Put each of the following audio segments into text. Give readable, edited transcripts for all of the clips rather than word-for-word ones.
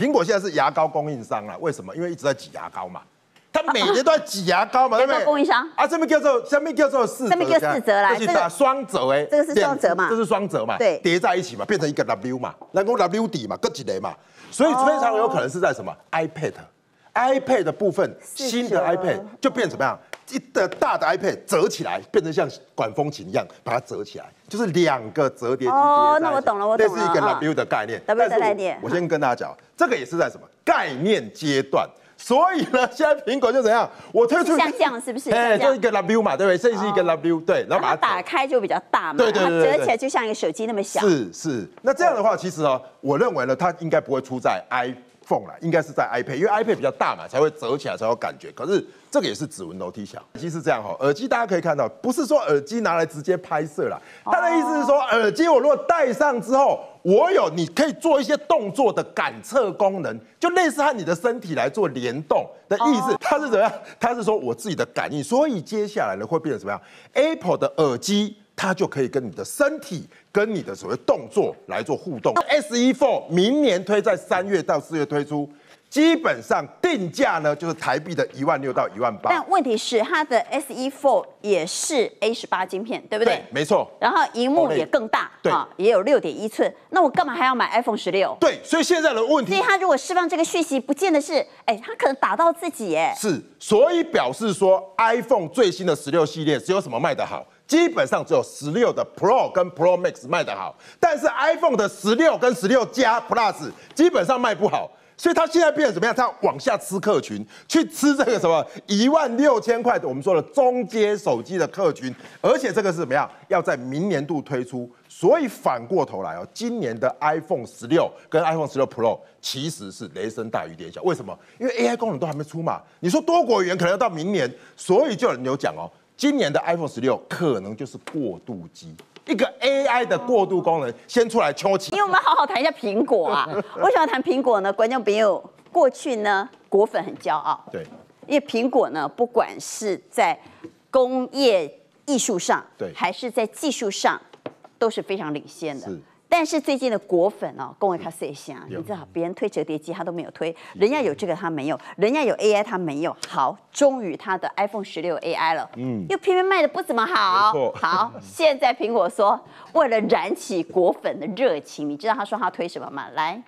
苹果现在是牙膏供应商啊，为什么？因为一直在挤牙膏嘛。他每年都在挤牙膏嘛，对不对？ 供应商啊，这边叫做四折， 这边叫4折啦， 这是双折哎， 这个是双折嘛， 这是双折嘛， 对， 叠在一起嘛，变成一个 W 嘛，然后 W 底嘛，各几类嘛，所以非常有可能是在什么 iPad 的部分，新的 iPad 就变怎么样？一个大的 iPad 折起来，变成像管风琴一样，把它折起来，就是2个折叠机。 哦，那我懂了， 这是一个 W 的概念。 W 的概念， 我先跟大家讲，这个也是在什么概念阶段。所以呢，现在苹果就怎样？我推出像这样是不是？ 哎，就一个 W 嘛，对不对？这是一个 W，对，然后把它打开就比较大嘛， 对， 它折起来就像一个手机那么小。 是。那这样的话，其实我认为呢，它应该不会出在 iPhone 啦，应该是在 iPad， 因为 iPad 比较大嘛，才会折起来才有感觉。可是这个也是指纹楼梯响。耳机是这样耳机大家可以看到，不是说耳机拿来直接拍摄啦，它的意思是说，耳机我如果戴上之后。你可以做一些动作的感测功能，就类似和你的身体来做联动的意思。它是怎么样？它是说我自己的感应，所以接下来呢会变成什么样 ？Apple 的耳机它就可以跟你的身体、跟你的所谓动作来做互动。SE4 明年推在3月到4月推出。基本上定价呢，就是台币的16000到18000。 但问题是，它的 SE4 也是 A18晶片，对不对？ 对，没错。 然后荧幕也更大， 对， 也有6.1寸。那我干嘛还要买 iPhone 16？ 对，所以现在的问题， 所以它如果释放这个讯息，不见得是，它可能打到自己， 是，所以表示说 iPhone 最新的16系列只有什么卖得好？基本上只有16的 Pro 跟 Pro Max 卖得好，但是 iPhone 的16跟16加 Plus 基本上卖不好。所以它现在变成怎么样？它往下吃客群，去吃这个什么16000块的我们说的中阶手机的客群，而且这个是怎么样？要在明年度推出。所以反过头来今年的 iPhone 16跟 iPhone 16 Pro 其实是雷声大雨点小。为什么？因为 AI 功能都还没出嘛。你说多国语言可能要到明年，所以就有人有讲今年的 iPhone 16可能就是过渡机。一个 AI 的过渡功能先出来敲起， 因为我们好好谈一下苹果啊。为什么要谈苹果呢？观众朋友，过去呢，果粉很骄傲， 对， 因为苹果呢，不管是在工业艺术上， 对， 还是在技术上，都是非常领先的。但是最近的果粉跟我看一下，你知道别人推折叠机他都没有推，人家有这个他没有，人家有 AI 他没有。好，终于他的 iPhone 16 AI 了，又偏偏卖的不怎么好。好，现在苹果说为了燃起果粉的热情，你知道他说他推什么吗？来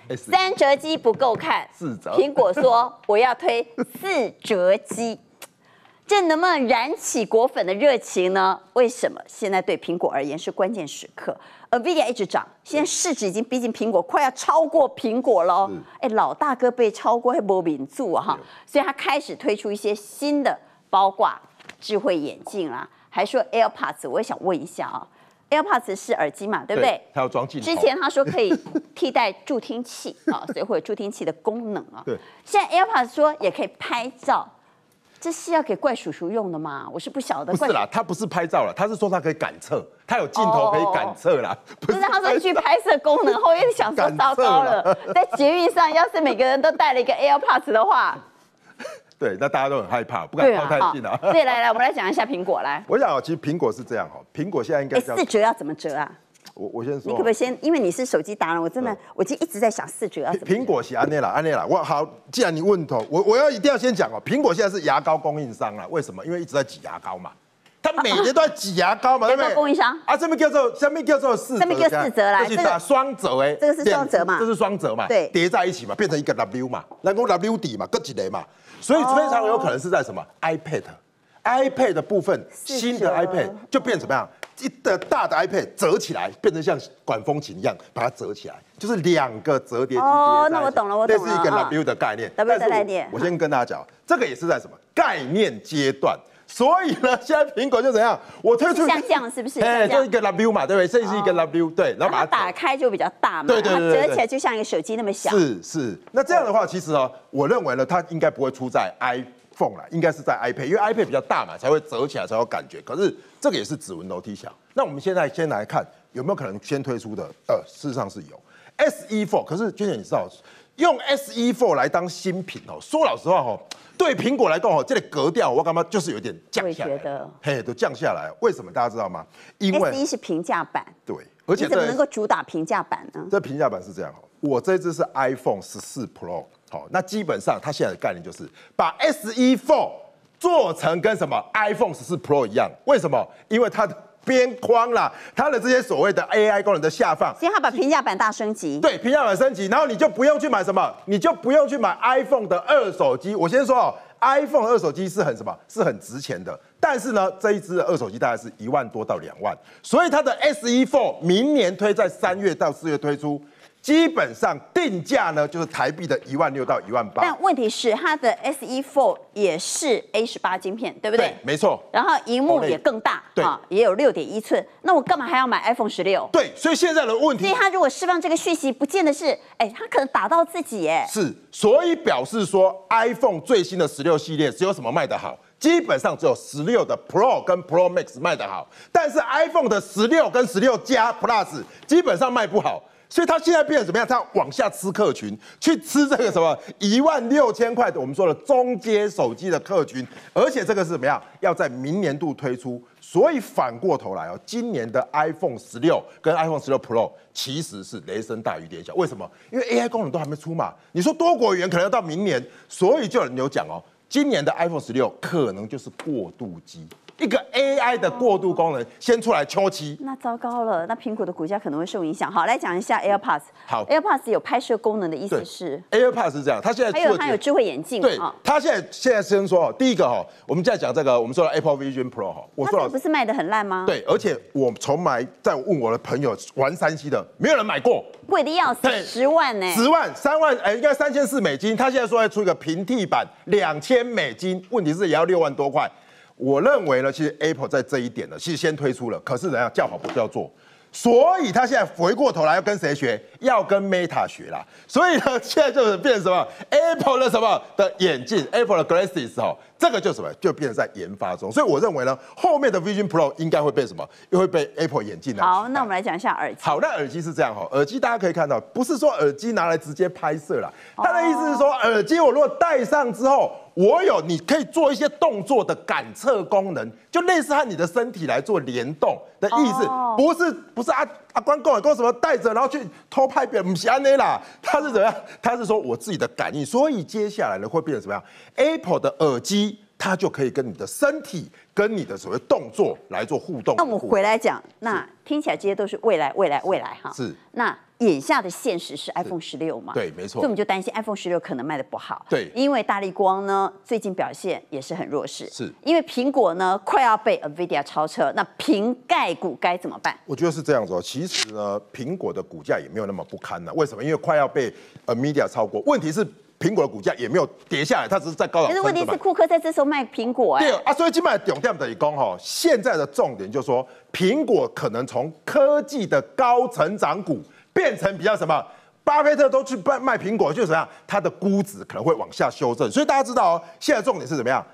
，3折机不够看，4折。苹果说我要推4折机。这能不能燃起果粉的热情呢？为什么？现在对苹果而言是关键时刻。NVIDIA 一直涨，现在市值已经逼近苹果，快要超过苹果了。老大哥被超过还没名住啊哈，所以他开始推出一些新的，包括智慧眼镜啦，还说 AirPods。我也想问一下AirPods 是耳机嘛，对不对？ 它要装镜头。 之前他说可以替代助听器所以会有助听器的功能对。 现在 AirPods 说也可以拍照。这是要给怪叔叔用的吗？我是不晓得。 不是啦，他不是拍照了，他是说他可以感测，他有镜头可以感测啦。 不是他说去拍摄功能后，又想说糟糕了，在捷运上要是每个人都带了一个 AirPods 的话， 对，那大家都很害怕，不敢靠太近啊。 对，来，我们来讲一下苹果来。 我想其实苹果是这样苹果现在应该 4折要怎么折啊？ 我先说， 你可不可以先？因为你是手机达人，我真的我就一直在想4折要怎么折。 苹果是安内啦，我好，既然你问我一定要先讲苹果现在是牙膏供应商啦，为什么？因为一直在挤牙膏嘛，它每年都在挤牙膏嘛，对不对？ 供应商这边叫做4折， 这边叫4折啦， 这是双折这个是双折嘛， 这是双折嘛， 对， 叠在一起嘛，变成一个 W 嘛，然后 W 底嘛，各几类嘛，所以非常有可能是在什么 iPad 的部分，新的 iPad 就变怎么样？一个大的 iPad 折起来，变成像管风琴一样，把它折起来，就是2个折叠机。 那我懂了， 这是一个 W 的概念。 W 的概念。 我先跟大家讲，这个也是在什么概念阶段。所以呢，现在苹果就怎样？我推出像这样是不是？ 就一个 W 嘛，对不对？这是一个 W， 对，然后把它打开就比较大嘛， 对， 它折起来就像一个手机那么小。 是。那这样的话，其实我认为呢，它应该不会出在 iPhone 啦，应该是在 iPad， 因为 iPad 比较大嘛，才会折起来才有感觉。可是这个也是指纹楼梯响。那我们现在先来看有没有可能先推出的？事实上是有 SE4，可是娟姐你知道， 用 SE4 来当新品哦，说老实话哦，对苹果来讲哦，这个格调我干嘛就是有点降下来， 我也觉得， 嘿，都降下来。为什么大家知道吗？因为 SE 是平价版， 对，而且你怎么能够主打平价版呢？ 这平价版是这样哦，我这支是 iPhone 14 Pro， 好，那基本上它现在的概念就是把 SE4 做成跟什么 iPhone 14 Pro 一样，为什么？因为它的边框啦，它的这些所谓的 AI 功能的下放， 所以它把平价版大升级。 对，平价版升级，然后你就不用去买什么，你就不用去买 iPhone 的二手机。我先说哦 ，iPhone 二手机是很什么？是很值钱的。但是呢，这一支的二手机大概是1万多到2万，所以它的 SE4 明年推在3月到4月推出。基本上定价呢，就是台币的1万6到1万8。 但问题是，它的 SE4 也是 A18晶片，对不对？ 对，没错。 然后荧幕也更大， 对， 也有6.1寸。那我干嘛还要买 iPhone 16？ 对，所以现在的问题， 所以他如果释放这个讯息，不见得是，他可能打到自己， 是，所以表示说 iPhone 最新的16系列只有什么卖得好？基本上只有16的 Pro 跟 Pro Max 卖得好，但是 iPhone 的16跟16加 Plus 基本上卖不好。所以它现在变成怎么样？它往下吃客群，去吃这个什么16000块的我们说的中阶手机的客群，而且这个是怎么样？要在明年度推出。所以反过头来哦，今年的 iPhone 16跟 iPhone 16 Pro 其实是雷声大雨点小。为什么？因为 AI 功能都还没出嘛。你说多国语言可能要到明年，所以就有人有讲哦，今年的 iPhone 16可能就是过渡机。一个 AI 的过渡功能先出来秋期， 那糟糕了，那苹果的股价可能会受影响。好，来讲一下 AirPods。 好 ，AirPods 有拍摄功能的意思是 ，AirPods 是这样，它现在还有它有智慧眼镜。 对，它现在先说第一个哈，我们现在讲这个我们说的 Apple Vision Pro 哈，我说它不是卖得很烂吗？ 对，而且我从来在问我的朋友玩3C的，没有人买过， 贵的要死，10万呢 ，10万、3万，应该3400美金。它现在说要出一个平替版，2000美金，问题是也要6万多块。我认为呢，其实 Apple 在这一点呢，其实先推出了，可是人家叫好不叫座，所以他现在回过头来要跟谁学？要跟 Meta 学啦。所以呢，现在就是变成什么 ？Apple 的什么的眼镜 ，Apple 的 Glasses 哦，这个就什么，就变成在研发中。所以我认为呢，后面的 Vision Pro 应该会被什么？又会被 Apple 眼镜来。 好，那我们来讲一下耳机。 好，那耳机是这样哈，耳机大家可以看到，不是说耳机拿来直接拍摄啦，他的意思是说，耳机我如果戴上之后。你可以做一些动作的感测功能，就类似和你的身体来做联动的意思，不是阿关跟我说什么带着然后去偷拍别人，不是安内啦，他是怎么样？他是说我自己的感应，所以接下来呢会变成什么样 ？Apple 的耳机它就可以跟你的身体、跟你的所谓动作来做互动。 那我们回来讲，那听起来这些都是未来哈。 是。 那眼下的现实是 iPhone 16嘛？ 对，没错。 所以我们就担心 iPhone 16可能卖得不好。 对。 因为大立光呢最近表现也是很弱势。 是。 因为苹果呢快要被 NVIDIA 超车，那瓶盖股该怎么办？ 我觉得是这样子哦。其实呢，苹果的股价也没有那么不堪呢。为什么？因为快要被 NVIDIA 超过。问题是。苹果的股价也没有跌下来，它只是在高档。 可是问题是，库克在这时候卖苹果对啊，所以今麦重点等于讲哈，现在的重点就是说，苹果可能从科技的高成长股变成比较什么？巴菲特都去卖苹果，就是怎么样？它的估值可能会往下修正。所以大家知道哦，现在重点是怎么样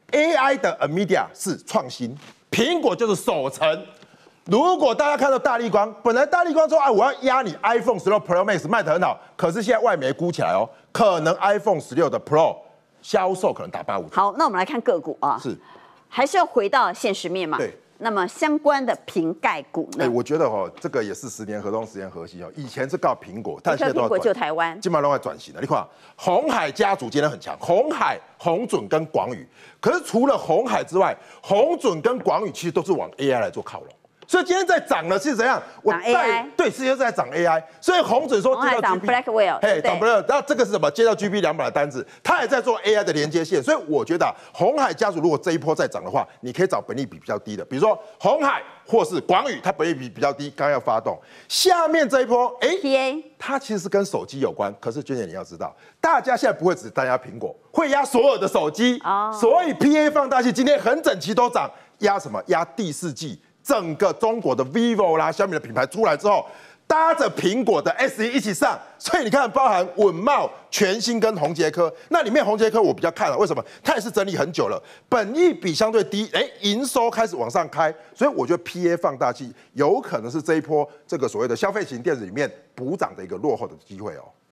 ？AI 的 NVIDIA 是创新，苹果就是守成。如果大家看到大立光，本来大立光说我要压你 iPhone 16 Pro Max 卖得很好，可是现在外媒估起来哦，可能 iPhone 16的 Pro 销售可能打85折。 好，那我们来看个股啊， 是， 还是要回到现实面嘛？ 对。 那么相关的瓶盖股呢？ 我觉得这个也是10年河东10年河西哦。以前是告苹果，但现在都要苹果就台湾， 基本上都在转型了。你看，鸿海家族今天很强，鸿海、鸿准跟广宇。可是除了鸿海之外，鸿准跟广宇其实都是往 AI 来做靠拢。所以今天在涨的是怎样？ 涨 AI， 对，世界在涨 AI。所以鸿准说接到 GB， Blackwell， 涨 Blackwell， 然后这个是什么？接到 GB200的单子，他也在做 AI 的连接线。所以我觉得鸿海家族如果这一波再涨的话，你可以找本益比比较低的，比如说鸿海或是广宇，它本益比比较低，刚要发动。下面这一波 ，PA， 它其实是跟手机有关。可是娟姐你要知道，大家现在不会只单压苹果，会压所有的手机。所以 PA 放大器今天很整齐都涨，压什么？压第4季。整个中国的 vivo 啦、小米的品牌出来之后，搭着苹果的 SE 一起上，所以你看，包含稳懋、全新跟宏捷科，那里面宏捷科我比较看了，为什么？它也是整理很久了，本益比相对低，营收开始往上开，所以我觉得 PA 放大器有可能是这一波这个所谓的消费型电子里面补涨的一个落后的机会哦。